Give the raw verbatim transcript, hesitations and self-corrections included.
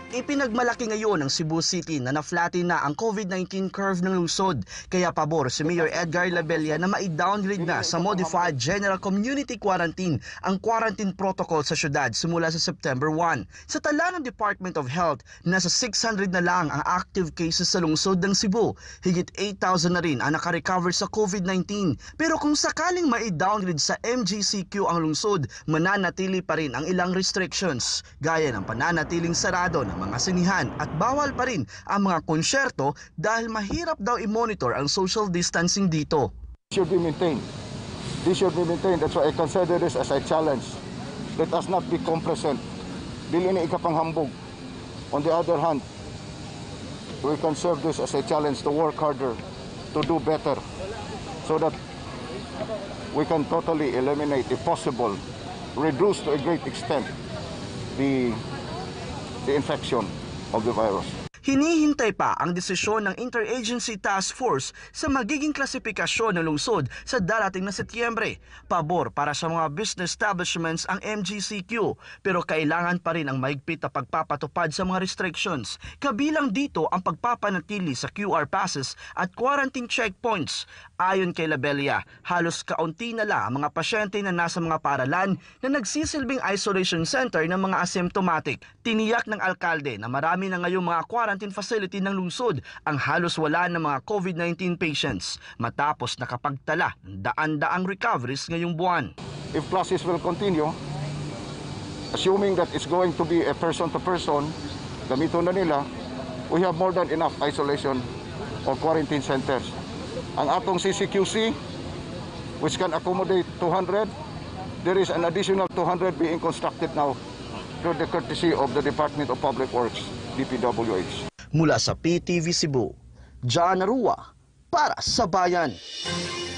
Ipinagmalaki ngayon ng Cebu City na na-flatten na ang COVID nineteen curve ng lungsod. Kaya pabor si Mayor Edgar Labella na mai-downgrade na sa Modified General Community Quarantine ang quarantine protocol sa syudad simula sa September first. Sa tala ng Department of Health, nasa six hundred na lang ang active cases sa lungsod ng Cebu. Higit eight thousand na rin ang nakarecover sa COVID nineteen. Pero kung sakaling mai-downgrade sa M G C Q ang lungsod, mananatili pa rin ang ilang restrictions, gaya ng pananatiling sarado ng mga sinihan at bawal pa rin ang mga konsyerto dahil mahirap daw i-monitor ang social distancing dito. Should be maintained. This should be maintained. That's why I consider this as a challenge. Let us not be complacent. Dili ni ikapanghambog. On the other hand, we consider this as a challenge to work harder, to do better, so that we can totally eliminate, if possible, reduce to a great extent the the infection of the virus. Hinihintay pa ang desisyon ng Interagency Task Force sa magiging klasifikasyon ng lungsod sa darating na Setyembre. Pabor para sa mga business establishments ang M G C Q, pero kailangan pa rin ang mahigpit na pagpapatupad sa mga restrictions. Kabilang dito ang pagpapanatili sa Q R passes at quarantine checkpoints. Ayon kay Labella, halos kaunti na lang ang mga pasyente na nasa mga paaralan na nagsisilbing isolation center ng mga asymptomatic. Tiniyak ng alkalde na marami na ngayong mga quarantine facility ng lungsod ang halos wala ng mga COVID nineteen patients matapos nakapagtala ng daan-daang recoveries ngayong buwan. If classes will continue, assuming that it's going to be a person-to-person, gamito na nila, we have more than enough isolation or quarantine centers. Ang atong C C Q C, which can accommodate two hundred, there is an additional two hundred being constructed now through the courtesy of the Department of Public Works, D P W H. Mula sa P T V Cebu, John Arua para sa Bayan.